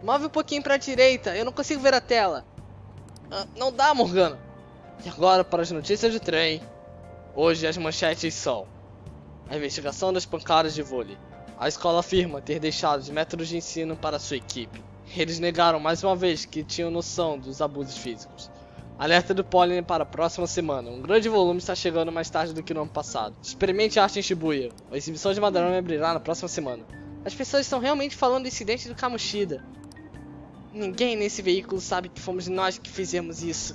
Move um pouquinho pra direita, eu não consigo ver a tela. Não dá, Morgana. E agora para as notícias do trem. Hoje as manchetes são: a investigação das pancadas de vôlei. A escola afirma ter deixado os métodos de ensino para sua equipe. Eles negaram mais uma vez que tinham noção dos abusos físicos. Alerta do pólen para a próxima semana. Um grande volume está chegando mais tarde do que no ano passado. Experimente arte em Shibuya. A exibição de Madarame abrirá na próxima semana. As pessoas estão realmente falando do incidente do Kamoshida. Ninguém nesse veículo sabe que fomos nós que fizemos isso.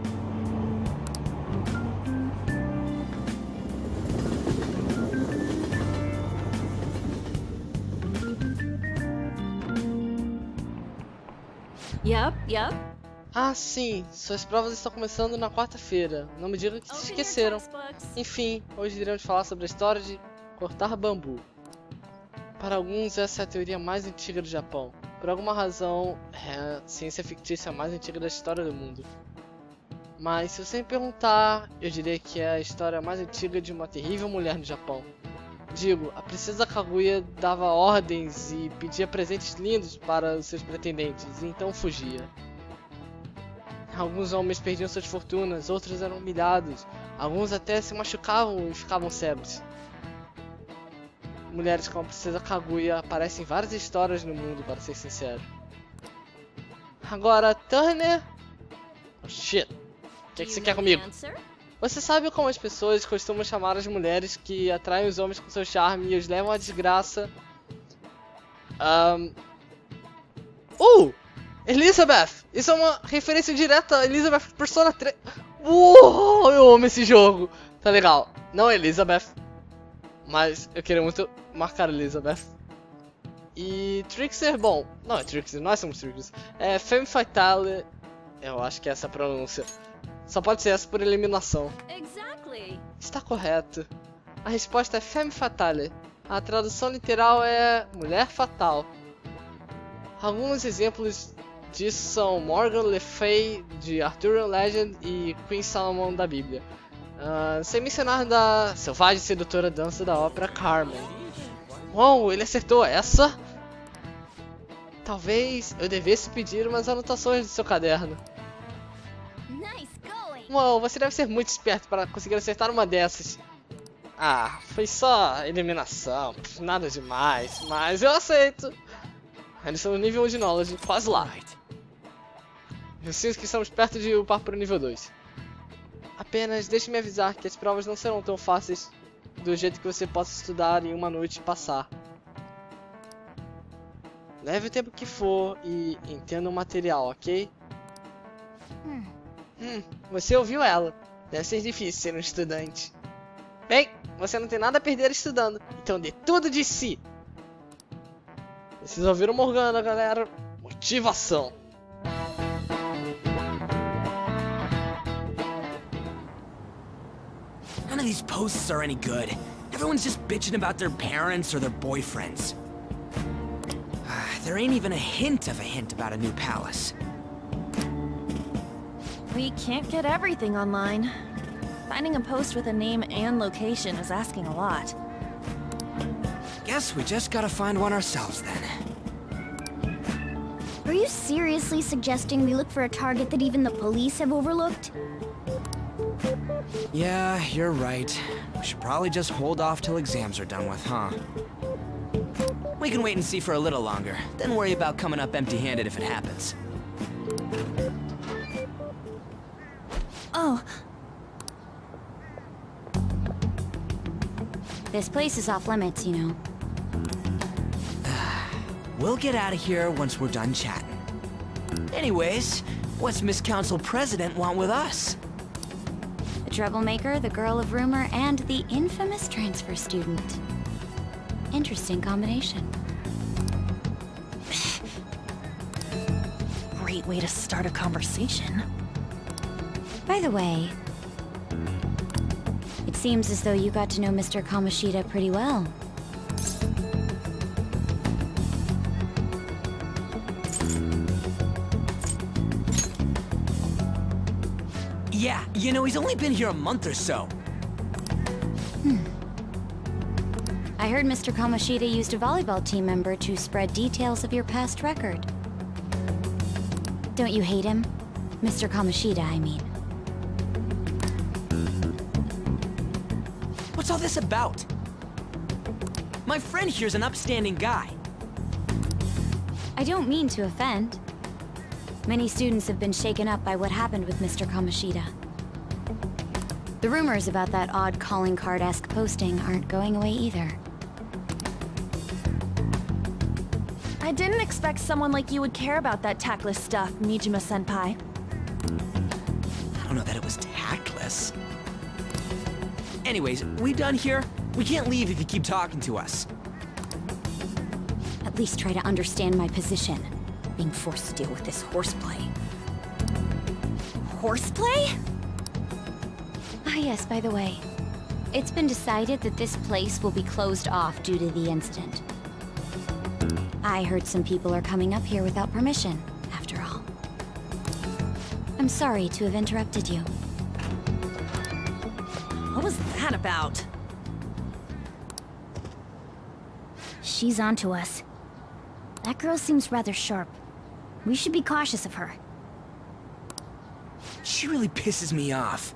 Yep. Ah, sim. Suas provas estão começando na quarta-feira. Não me diga que se esqueceram. Enfim, hoje iremos falar sobre a história de cortar bambu. Para alguns, essa é a teoria mais antiga do Japão. Por alguma razão, é a ciência fictícia mais antiga da história do mundo. Mas se você me perguntar, eu diria que é a história mais antiga de uma terrível mulher no Japão. Digo, a princesa Kaguya dava ordens e pedia presentes lindos para os seus pretendentes, e então fugia. Alguns homens perdiam suas fortunas, outros eram humilhados, alguns até se machucavam e ficavam cegos. Mulheres como a princesa Kaguya aparecem em várias histórias no mundo, para ser sincero. Agora, Turner... Oh, shit. O que você quer comigo? Você sabe como as pessoas costumam chamar as mulheres que atraem os homens com seu charme e os levam à desgraça? Elizabeth! Isso é uma referência direta a Elizabeth Persona 3. Uou, eu amo esse jogo! Tá legal. Não é Elizabeth, mas eu queria muito marcar Elizabeth. E Trickster, bom, não é Trickster, nós somos Tricksters. É Femme Fatale, eu acho que é essa a pronúncia. Só pode ser essa por eliminação. Está correto. A resposta é Femme Fatale. A tradução literal é Mulher Fatal. Alguns exemplos disso são Morgan Le Fay de Arthurian Legend e Queen Salomon da Bíblia. Sem mencionar da selvagem e sedutora dança da ópera Carmen. Uou, ele acertou essa? Talvez eu devesse pedir umas anotações do seu caderno. Uou, você deve ser muito esperto para conseguir acertar uma dessas. Ah, foi só eliminação, nada demais, mas eu aceito. Eles são no nível 1 de Knowledge, quase lá. Eu sinto que estamos perto de upar para o nível 2. Apenas deixe-me avisar que as provas não serão tão fáceis do jeito que você possa estudar em uma noite e passar. Leve o tempo que for e entenda o material, ok? Você ouviu ela. Deve ser difícil ser um estudante. Bem, você não tem nada a perder estudando, então dê tudo de si. Vocês ouviram Morgana, galera? Motivação. None of these posts are any good. Everyone's just bitching about their parents or their boyfriends. There ain't even a hint about a new palace. We can't get everything online. Finding a post with a name and location is asking a lot. Guess we just gotta find one ourselves then. Are you seriously suggesting we look for a target that even the police have overlooked? Yeah, you're right. We should probably just hold off till exams are done with, huh? We can wait and see for a little longer, then worry about coming up empty-handed if it happens. Oh. This place is off limits, you know. We'll get out of here once we're done chatting. Anyways, what's Miss Council President want with us? The troublemaker, the girl of rumor, and the infamous transfer student. Interesting combination. Great way to start a conversation. By the way, it seems as though you got to know Mr. Kamoshida pretty well. Yeah, you know, he's only been here a month or so. I heard Mr. Kamoshida used a volleyball team member to spread details of your past record. Don't you hate him? Mr. Kamoshida, I mean. What's all this about? My friend here's an upstanding guy. I don't mean to offend. Many students have been shaken up by what happened with Mr. Kamoshida. The rumors about that odd calling card-esque posting aren't going away either. I didn't expect someone like you would care about that tactless stuff, Mijima-senpai. I don't know that it was tactless. Anyways, we done here? We can't leave if you keep talking to us. At least try to understand my position. Being forced to deal with this horseplay. Horseplay? Ah yes, by the way. It's been decided that this place will be closed off due to the incident. I heard some people are coming up here without permission, after all. I'm sorry to have interrupted you. What was that about? She's onto us. That girl seems rather sharp. We should be cautious of her. She really pisses me off.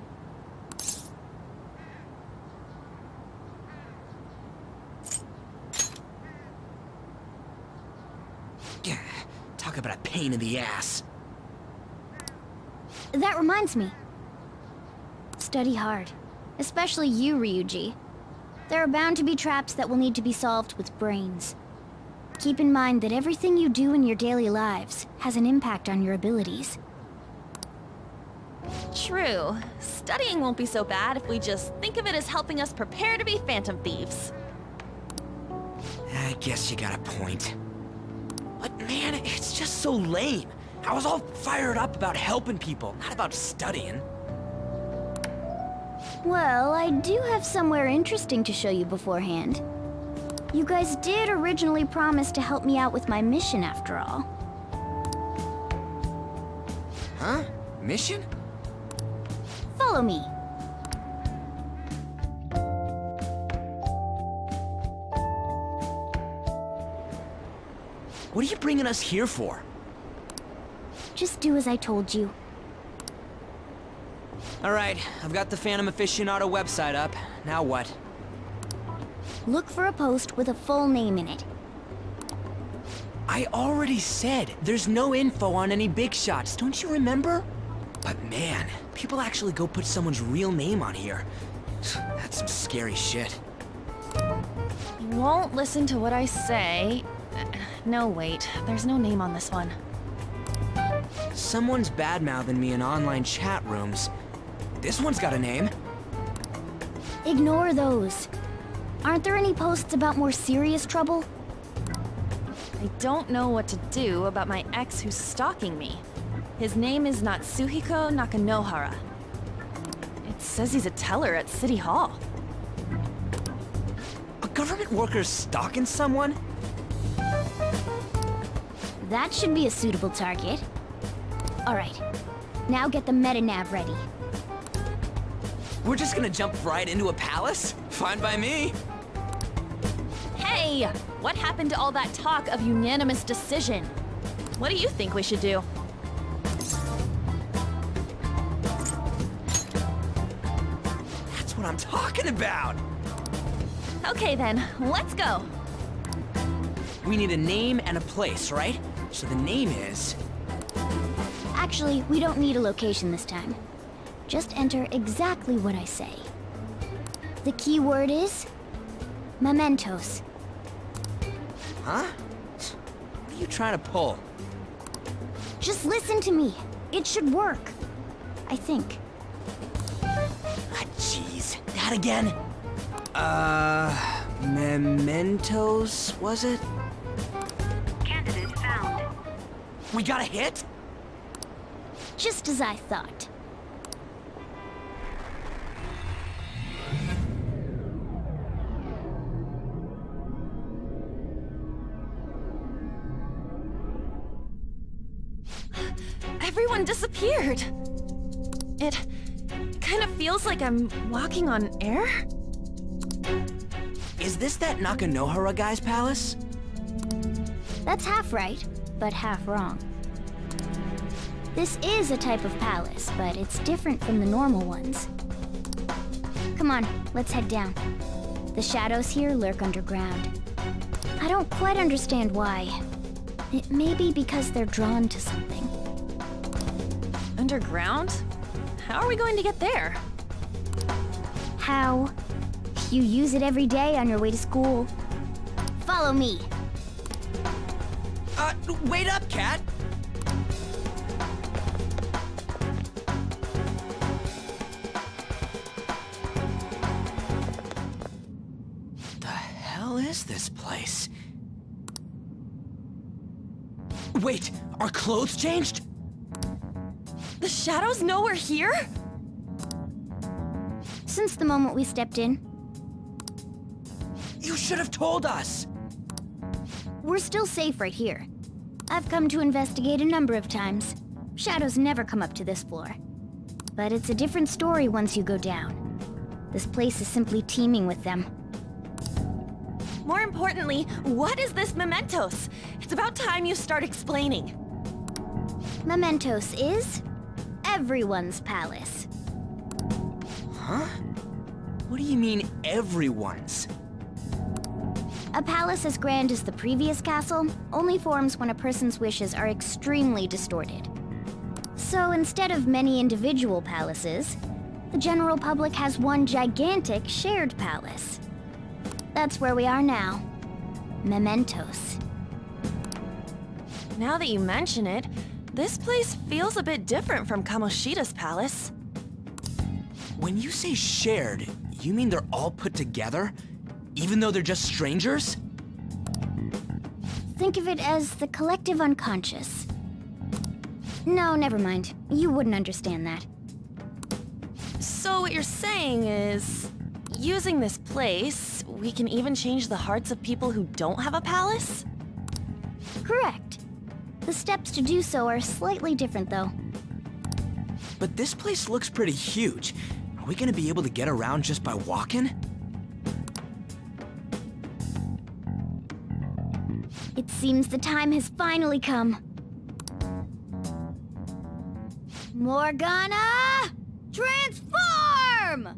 Talk about a pain in the ass. That reminds me. Study hard. Especially you, Ryuji. There are bound to be traps that will need to be solved with brains. Keep in mind that everything you do in your daily lives has an impact on your abilities. True. Studying won't be so bad if we just think of it as helping us prepare to be Phantom Thieves. I guess you got a point. But man, it's just so lame. I was all fired up about helping people, not about studying. Well, I do have somewhere interesting to show you beforehand. You guys did originally promise to help me out with my mission after all. Huh? Mission? Follow me. What are you bringing us here for? Just do as I told you. Alright, I've got the Phantom Aficionado website up. Now what? Look for a post with a full name in it. I already said there's no info on any big shots, don't you remember? But man, people actually go put someone's real name on here. That's some scary shit. You won't listen to what I say. No, wait. There's no name on this one. Someone's bad-mouthing me in online chat rooms. This one's got a name. Ignore those. Aren't there any posts about more serious trouble? I don't know what to do about my ex who's stalking me. His name is Natsuhiko Nakanohara. It says he's a teller at City Hall. A government worker stalking someone? That should be a suitable target. Alright, now get the meta-nav ready. We're just gonna jump right into a palace? Fine by me. Hey! What happened to all that talk of unanimous decision? What do you think we should do? That's what I'm talking about! Okay then, let's go! We need a name and a place, right? So the name is... Actually, we don't need a location this time. Just enter exactly what I say. The key word is... mementos. Huh? What are you trying to pull? Just listen to me. It should work. I think. Ah, jeez. That again? Mementos, was it? Candidate found. We got a hit? Just as I thought. Everyone disappeared! It kind of feels like I'm walking on air? Is this that Nakanohara guy's palace? That's half right, but half wrong. This is a type of palace, but it's different from the normal ones. Come on, let's head down. The shadows here lurk underground. I don't quite understand why. It may be because they're drawn to something. Underground? How are we going to get there? How? You use it every day on your way to school. Follow me. Wait up, Cat! The hell is this place? Wait, our clothes changed? The shadows know we're here? Since the moment we stepped in, You should have told us! we're still safe right here. I've come to investigate a number of times. Shadows never come up to this floor. But it's a different story once you go down. This place is simply teeming with them. More importantly, what is this Mementos? It's about time you start explaining. Mementos is everyone's palace. Huh? What do you mean, everyone's? A palace as grand as the previous castle only forms when a person's wishes are extremely distorted. So instead of many individual palaces, the general public has one gigantic shared palace. That's where we are now. Mementos. Now that you mention it, this place feels a bit different from Kamoshida's palace. When you say shared, you mean they're all put together? Even though they're just strangers? Think of it as the collective unconscious. No, never mind. You wouldn't understand that. So what you're saying is, using this place, we can even change the hearts of people who don't have a palace? Correct. The steps to do so are slightly different, though. But this place looks pretty huge. Are we gonna be able to get around just by walking? It seems the time has finally come. Morgana! Transform!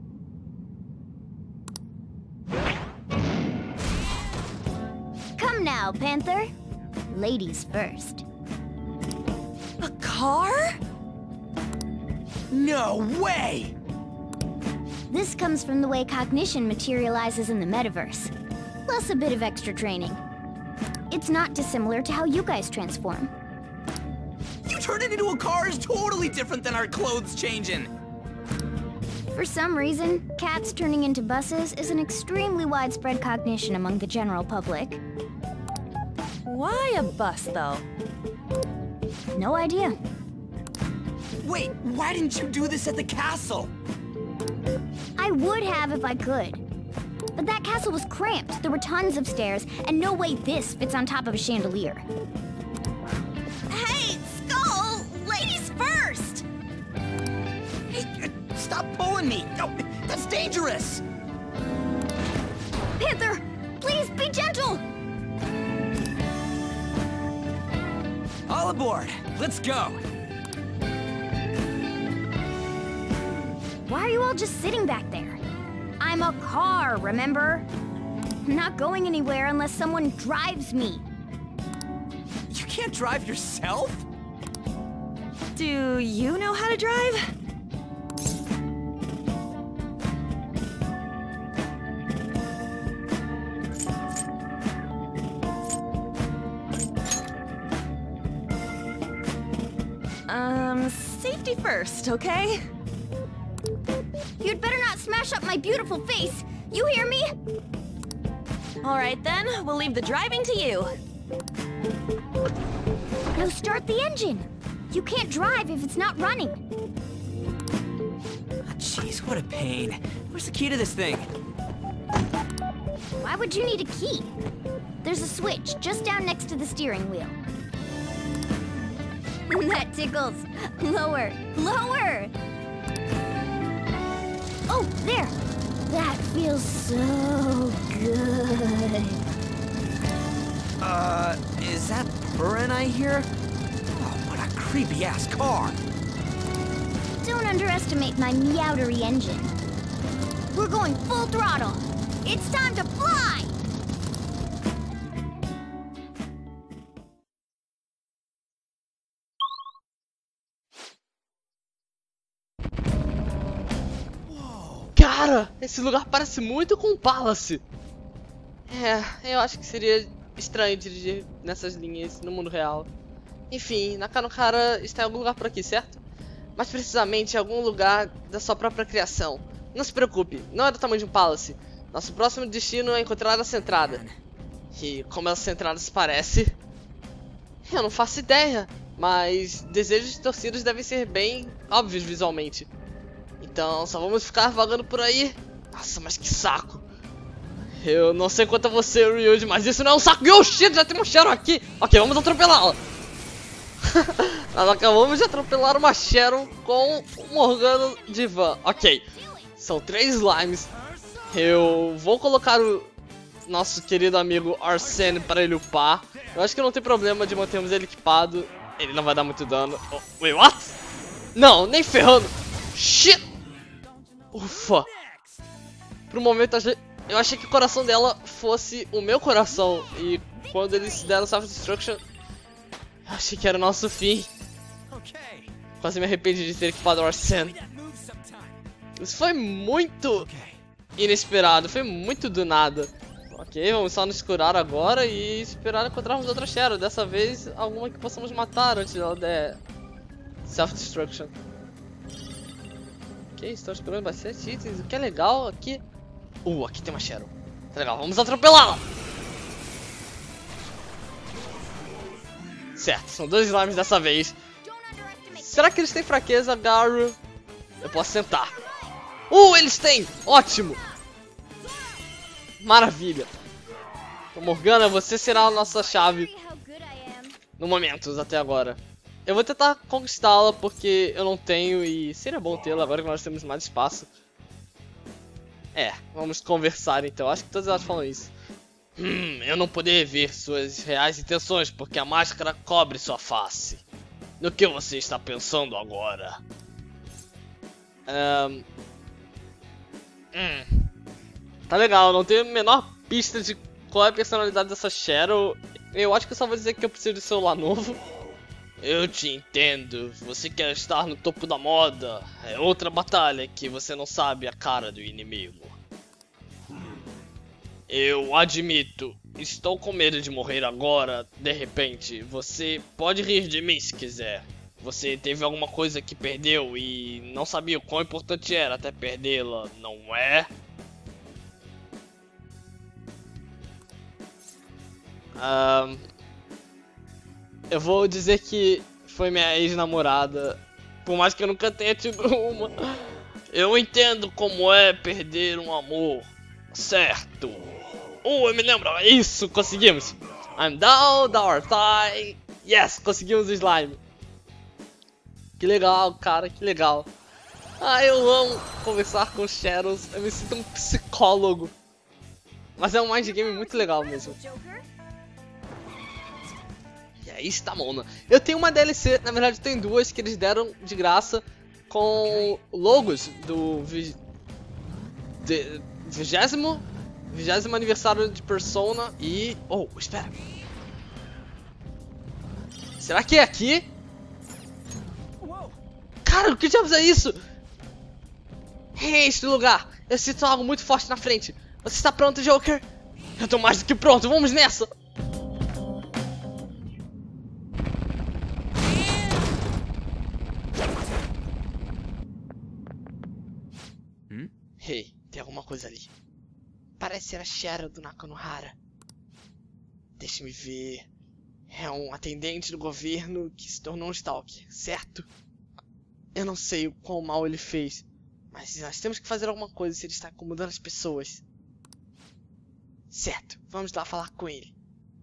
Come now, Panther. Ladies first. A car? No way! This comes from the way cognition materializes in the metaverse, plus a bit of extra training. It's not dissimilar to how you guys transform. You turned it into a car is totally different than our clothes changing! For some reason, cats turning into buses is an extremely widespread cognition among the general public. Why a bus, though? No idea. Wait, why didn't you do this at the castle? I would have if I could. But that castle was cramped. There were tons of stairs, and no way this fits on top of a chandelier. Hey, Skull! Ladies first! Hey, stop pulling me! No, that's dangerous! Panther, please be gentle! All aboard! Let's go! Why are you all just sitting back there? I'm a car, remember? I'm not going anywhere unless someone drives me. You can't drive yourself? Do you know how to drive? Safety first, okay? You'd better not smash up my beautiful face. You hear me? All right then, we'll leave the driving to you. Now start the engine. You can't drive if it's not running. Ah, jeez, what a pain. Where's the key to this thing? Why would you need a key? There's a switch just down next to the steering wheel. That tickles. Lower, lower! Oh, there! That feels so good. Is that Burin I hear? Oh, what a creepy-ass car. Don't underestimate my Meowdery engine. We're going full throttle. It's time to fly! Cara, esse lugar parece muito com o Palace. Eu acho que seria estranho dirigir nessas linhas no mundo real. Enfim, Nakanohara está em algum lugar por aqui, certo? Mais precisamente em algum lugar da sua própria criação. Não se preocupe, não é do tamanho de um Palace. Nosso próximo destino é encontrar essa entrada. E como essa entrada se parece... Eu não faço ideia, mas desejos e torcidas devem ser bem óbvios visualmente. Então só vamos ficar vagando por aí. Nossa, mas que saco. Eu não sei quanto a você, Ryuji, mas isso não é um saco. Oh shit, já tem um Sharon aqui. Ok, vamos atropelá-la. Nós acabamos de atropelar uma Sharon com o Morgana de van. Ok, são 3 slimes. Eu vou colocar o nosso querido amigo Arsene para ele upar. Eu acho que não tem problema de mantermos ele equipado. Ele não vai dar muito dano. Oh, wait, what? Não, nem ferrando. Shit. Ufa. Por um momento eu achei que o coração dela fosse o meu coração. E quando eles deram self-destruction, eu achei que era o nosso fim. Quase me arrependi de ter equipado o Arsene. Isso foi muito inesperado, foi muito do nada. Ok, vamos só nos curar agora e esperar encontrarmos outra Sharon. Dessa vez, alguma que possamos matar antes dela der self-destruction. Ok, estou explorando bastante itens, o que é legal aqui... aqui tem uma Sharon. Tá legal, vamos atropelá-la! Certo, são 2 slimes dessa vez. Será que eles têm fraqueza, Garu? Eu posso sentar. Eles têm! Ótimo! Maravilha! Então, Morgana, você será a nossa chave no momento, até agora. Eu vou tentar conquistá-la porque eu não tenho e seria bom tê-la agora que nós temos mais espaço. Vamos conversar então, acho que todas elas falam isso. Eu não poder ver suas reais intenções porque a máscara cobre sua face. No que você está pensando agora? Tá legal, não tenho a menor pista de qual é a personalidade dessa Sharon. Eu acho que eu só vou dizer que eu preciso de celular novo. Eu te entendo, você quer estar no topo da moda. É outra batalha que você não sabe a cara do inimigo. Eu admito, estou com medo de morrer agora, de repente. Você pode rir de mim se quiser. Você teve alguma coisa que perdeu e não sabia o quão importante era até perdê-la, não é? Eu vou dizer que foi minha ex-namorada, por mais que eu nunca tenha tido uma. Eu entendo como é perder um amor, certo? Eu me lembro, isso, conseguimos. I'm down, our thigh. Yes, conseguimos o slime. Que legal, cara, que legal. Eu amo conversar com Sharons, eu me sinto um psicólogo. Mas é um mind game muito legal mesmo. E aí está, Mona. Eu tenho uma DLC, na verdade tem 2 que eles deram de graça com logos do 20º aniversário de Persona e... espera. Será que é aqui? Cara, o que diabos é isso? Este lugar. Eu sinto algo muito forte na frente. Você está pronto, Joker? Eu tô mais do que pronto, vamos nessa! Hey, tem alguma coisa ali. Parece ser a Sharon do Nakanohara. Deixa-me ver. É um atendente do governo que se tornou um stalker, certo? Eu não sei o quão mal ele fez, mas nós temos que fazer alguma coisa se ele está incomodando as pessoas. Certo, vamos lá falar com ele.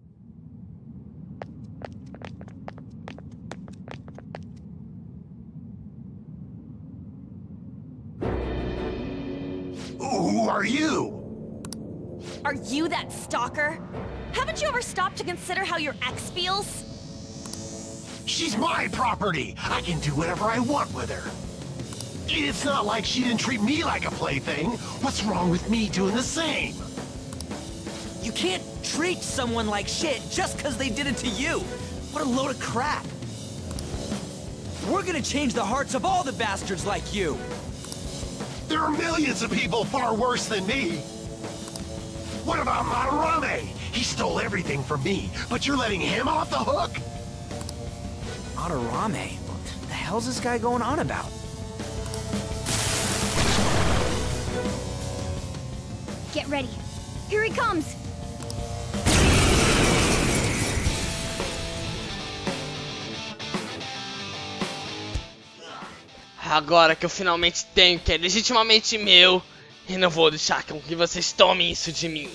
Who are you? Are you that stalker? Haven't you ever stopped to consider how your ex feels? She's my property. I can do whatever I want with her. It's not like she didn't treat me like a plaything. What's wrong with me doing the same? You can't treat someone like shit just because they did it to you. What a load of crap. We're gonna change the hearts of all the bastards like you. There are millions of people far worse than me. What about Madarame? He stole everything from me, but you're letting him off the hook? Madarame? What the hell's this guy going on about? Get ready. Here he comes. Agora que eu finalmente tenho, que é legitimamente meu, e não vou deixar com que vocês tomem isso de mim.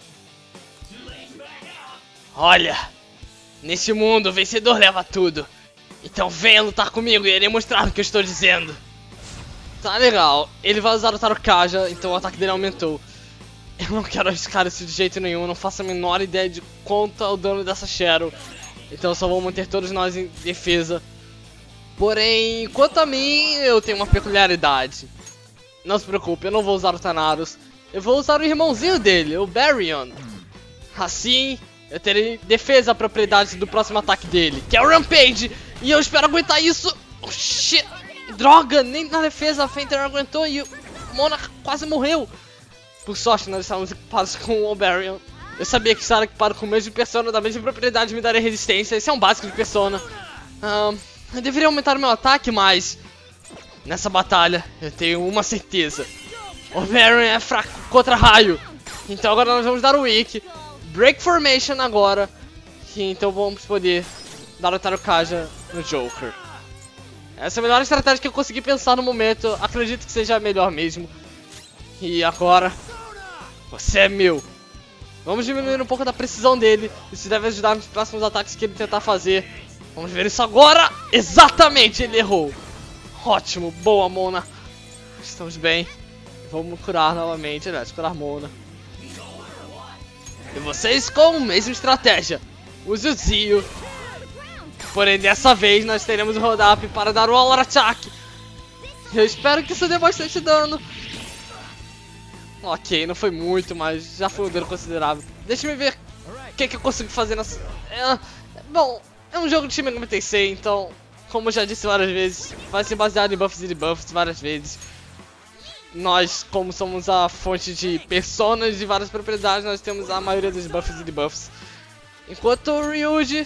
Olha, neste mundo o vencedor leva tudo. Então venha lutar comigo e irei mostrar o que eu estou dizendo. Tá legal, ele vai usar o Tarukaja, então o ataque dele aumentou. Eu não quero arriscar isso de jeito nenhum, não faço a menor ideia de quanto é o dano dessa Cheryl. Então só vou manter todos nós em defesa. Porém, quanto a mim, eu tenho uma peculiaridade. Não se preocupe, eu não vou usar o Thanatos. Eu vou usar o irmãozinho dele, o Baryon. Assim, eu terei defesa à propriedade do próximo ataque dele, que é o Rampage. E eu espero aguentar isso. Oh, shit. Droga, nem na defesa a Fainter aguentou e o Monarch quase morreu. Por sorte, nós estávamos equipados com o Baryon. Eu sabia que estar equipado com o mesmo Persona da mesma propriedade me daria resistência. Esse é um básico de Persona. Eu deveria aumentar o meu ataque, mas nessa batalha eu tenho uma certeza. O Baryon é fraco contra raio. Então agora nós vamos dar o Weak. Break Formation agora. E então vamos poder dar o Tarukaja no Joker. Essa é a melhor estratégia que eu consegui pensar no momento. Acredito que seja a melhor mesmo. E agora, você é meu. Vamos diminuir um pouco da precisão dele. Isso deve ajudar nos próximos ataques que ele tentar fazer. Vamos ver isso agora. Exatamente, ele errou. Ótimo, boa, Mona. Estamos bem. Vamos curar novamente, aliás, curar Mona. E vocês com a mesma estratégia. Use o Zio. Porém, dessa vez nós teremos o Roll-Up para dar o All Attack. Eu espero que isso dê bastante dano. Ok, não foi muito, mas já foi um dano considerável. Deixa eu ver o que eu consigo fazer nessa... Bom, é um jogo de Shin Megami Tensei, então, como eu já disse várias vezes, vai ser baseado em buffs e debuffs várias vezes. Nós, como somos a fonte de personas de várias propriedades, nós temos a maioria dos buffs e debuffs. Enquanto o Ryuji...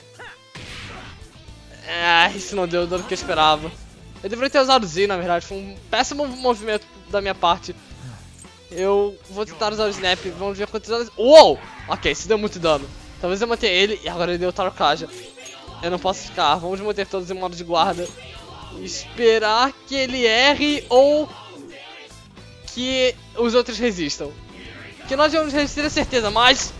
isso não deu o dano que eu esperava. Eu deveria ter usado o Z, na verdade, foi um péssimo movimento da minha parte. Eu vou tentar usar o Snap, vamos ver quantos danos... Uou! Ok, isso deu muito dano. Talvez eu mantenha ele e agora ele deu o Tarukaja. Eu não posso ficar, vamos manter todos em modo de guarda. Esperar que ele erre ou que os outros resistam. Que nós vamos resistir, é certeza, mas...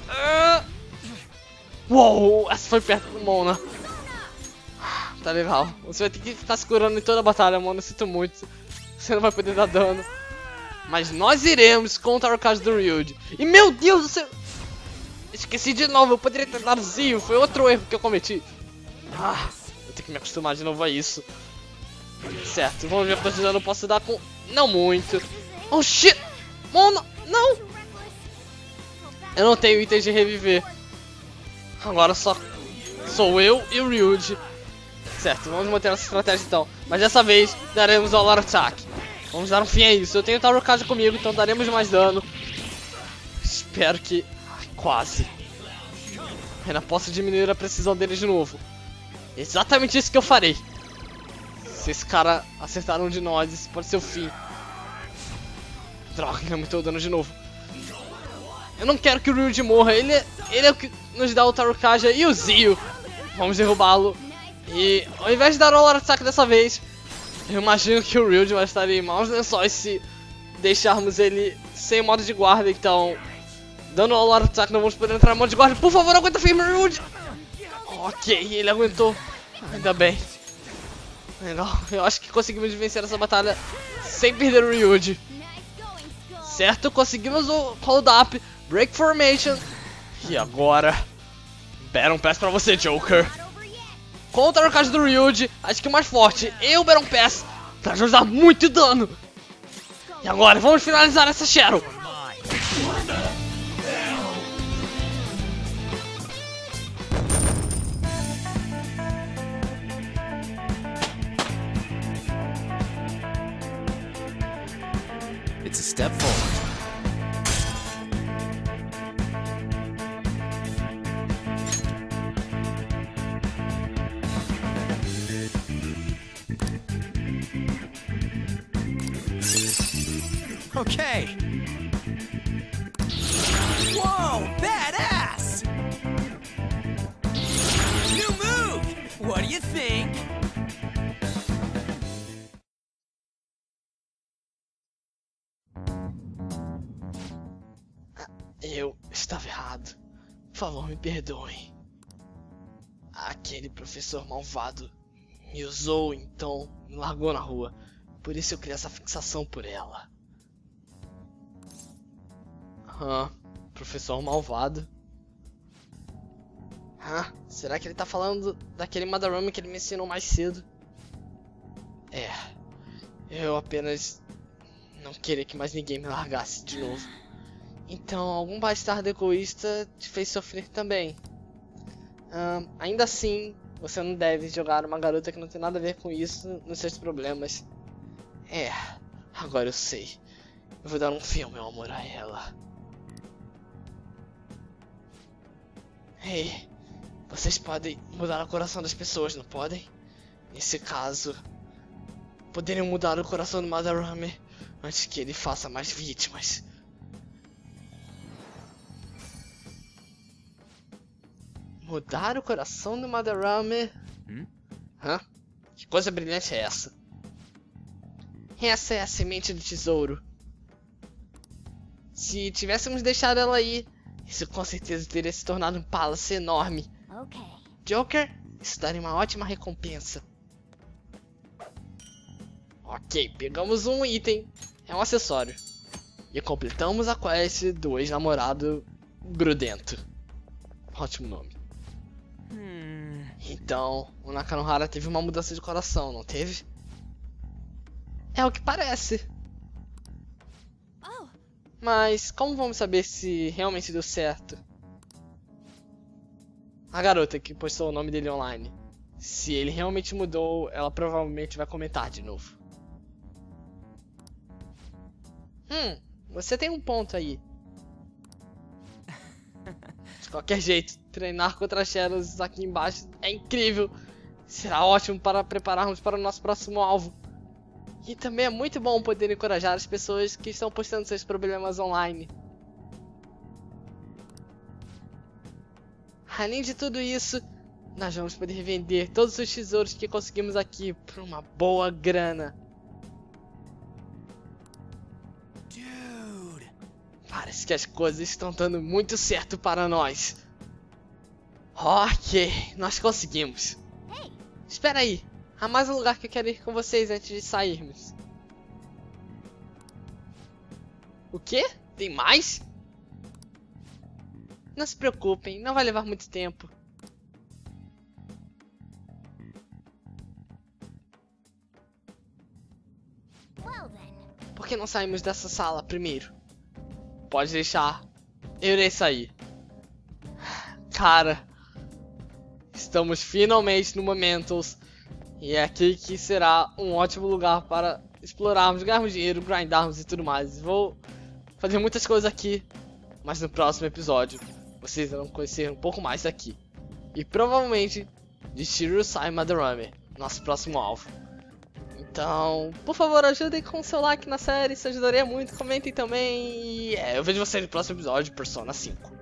Uou, essa foi perto do Mona. Tá legal, você vai ter que ficar se curando em toda a batalha, Mona, eu sinto muito. Você não vai poder dar dano. Mas nós iremos com o Tarukaja do Ryuji. E meu Deus do céu! Esqueci de novo, eu poderia ter dado Zio, foi outro erro que eu cometi. Eu tenho que me acostumar de novo a isso. Certo, vamos ver quanto dano eu posso dar com... Não muito. Oh shit! Mona, não! Eu não tenho itens de reviver. Agora só sou eu e o Ryuji. Certo, vamos manter essa estratégia então. Mas dessa vez daremos o All Attack. Vamos dar um fim a isso. Eu tenho o Tarukaja comigo, então daremos mais dano. Espero que... quase. Ainda posso diminuir a precisão dele de novo. Exatamente isso que eu farei. Se esse cara acertar um de nós, isso pode ser o fim. Droga, aumentou o dano de novo. Eu não quero que o Ryuji morra. Ele é o que nos dá o Tarukaja e o Zio. Vamos derrubá-lo. E ao invés de dar o All Attack dessa vez, eu imagino que o Ryuji vai estar em maus lençóis se deixarmos ele sem modo de guarda. Então, dando o All Attack, não vamos poder entrar em modo de guarda. Por favor, aguenta firme, Ryuji. Ok, ele aguentou. Ainda bem. Legal, eu acho que conseguimos vencer essa batalha sem perder o Ryuji. Certo, conseguimos o Hold Up, Break Formation. E agora, Baron Pass pra você, Joker. contra a arcade do Ryuji, acho que o mais forte e o Baron Pass pra ajudar muito dano. E agora vamos finalizar essa Shadow. It's a step forward. Okay. Whoa, badass! New move! What do you think? Eu estava errado. Por favor, me perdoem. Aquele professor malvado me usou, então me largou na rua. Por isso eu criei essa fixação por ela. Professor malvado. Será que ele tá falando daquele Madarame que ele me ensinou mais cedo? Eu apenas não queria que mais ninguém me largasse de novo. Então, algum bastardo egoísta te fez sofrer também. Ainda assim, você não deve jogar uma garota que não tem nada a ver com isso nos seus problemas. Agora eu sei. Eu vou dar um fim ao meu amor a ela. Ei, vocês podem mudar o coração das pessoas, não podem? Nesse caso, poderiam mudar o coração do Madarame antes que ele faça mais vítimas. Mudar o coração do Madarame? Que coisa brilhante é essa? Essa é a semente do tesouro. Se tivéssemos deixado ela aí, isso com certeza teria se tornado um palácio enorme. Joker, isso daria uma ótima recompensa. Ok, pegamos um item, é um acessório. E completamos a quest do ex-namorado grudento. Ótimo nome. Então, o Nakanohara teve uma mudança de coração, não teve? É o que parece. Mas como vamos saber se realmente deu certo? A garota que postou o nome dele online. Se ele realmente mudou, ela provavelmente vai comentar de novo. Você tem um ponto aí. De qualquer jeito, treinar contra Shadows aqui embaixo é incrível. Será ótimo para prepararmos para o nosso próximo alvo. E também é muito bom poder encorajar as pessoas que estão postando seus problemas online. Além de tudo isso, nós vamos poder vender todos os tesouros que conseguimos aqui por uma boa grana. Parece que as coisas estão dando muito certo para nós. Ok, nós conseguimos. Espera aí, há mais um lugar que eu quero ir com vocês antes de sairmos. O quê? Tem mais? Não se preocupem, não vai levar muito tempo. Por que não saímos dessa sala primeiro? Pode deixar, eu irei sair. Cara, estamos finalmente no Mementos. E é aqui que será um ótimo lugar para explorarmos, ganharmos dinheiro, grindarmos e tudo mais. Vou fazer muitas coisas aqui, mas no próximo episódio vocês vão conhecer um pouco mais daqui. E provavelmente de Shirosai Madarame, nosso próximo alvo. Então, por favor, ajudem com o seu like na série, isso ajudaria muito. Comentem também e eu vejo vocês no próximo episódio de Persona 5.